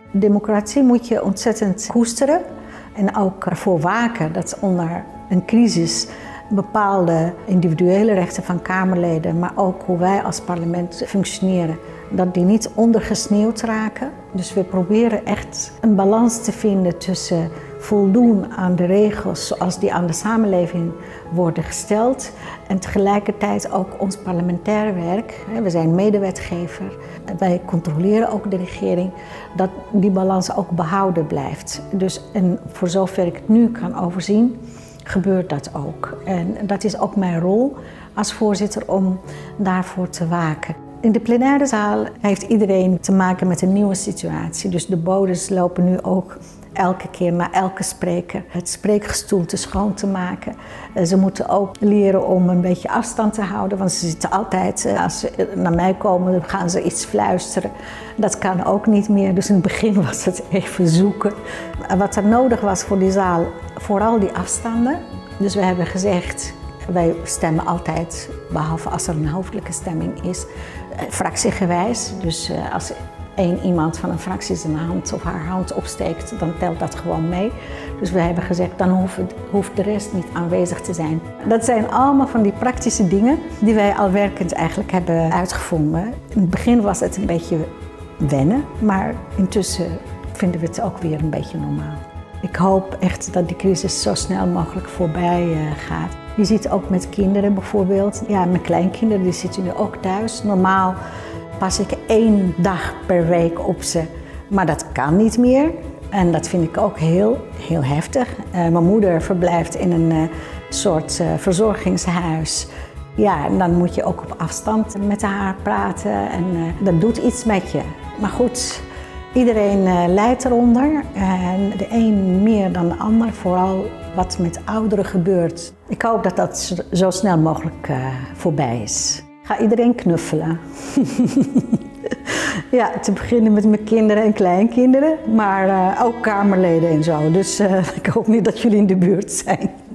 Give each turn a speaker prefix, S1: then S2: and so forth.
S1: Democratie moet je ontzettend koesteren en ook ervoor waken dat onder een crisis bepaalde individuele rechten van Kamerleden, maar ook hoe wij als parlement functioneren, dat die niet ondergesneeuwd raken. Dus we proberen echt een balans te vinden tussen voldoen aan de regels zoals die aan de samenleving worden gesteld en tegelijkertijd ook ons parlementair werk. We zijn medewetgever, wij controleren ook de regering, dat die balans ook behouden blijft. Dus en voor zover ik het nu kan overzien, gebeurt dat ook. En dat is ook mijn rol als voorzitter om daarvoor te waken. In de plenaire zaal heeft iedereen te maken met een nieuwe situatie. Dus de bodes lopen nu ook elke keer naar elke spreker het spreekgestoelte schoon te maken. Ze moeten ook leren om een beetje afstand te houden, want ze zitten altijd, als ze naar mij komen, gaan ze iets fluisteren. Dat kan ook niet meer, dus in het begin was het even zoeken. Wat er nodig was voor die zaal, vooral die afstanden. Dus we hebben gezegd, wij stemmen altijd, behalve als er een hoofdelijke stemming is, fractiegewijs. Dus als iemand van een fractie zijn hand of haar hand opsteekt, dan telt dat gewoon mee. Dus we hebben gezegd, dan hoeft de rest niet aanwezig te zijn. Dat zijn allemaal van die praktische dingen die wij al werkend eigenlijk hebben uitgevonden. In het begin was het een beetje wennen, maar intussen vinden we het ook weer een beetje normaal. Ik hoop echt dat die crisis zo snel mogelijk voorbij gaat. Je ziet ook met kinderen bijvoorbeeld, ja, mijn kleinkinderen die zitten nu ook thuis. Normaal pas ik 1 dag per week op ze, maar dat kan niet meer. En dat vind ik ook heel heftig. Mijn moeder verblijft in een soort verzorgingshuis. Ja, en dan moet je ook op afstand met haar praten en dat doet iets met je. Maar goed, iedereen lijdt eronder en de een meer dan de ander, vooral wat met ouderen gebeurt. Ik hoop dat dat zo snel mogelijk voorbij is. Ga iedereen knuffelen. Ja, te beginnen met mijn kinderen en kleinkinderen, maar ook Kamerleden en zo. Dus ik hoop niet dat jullie in de buurt zijn.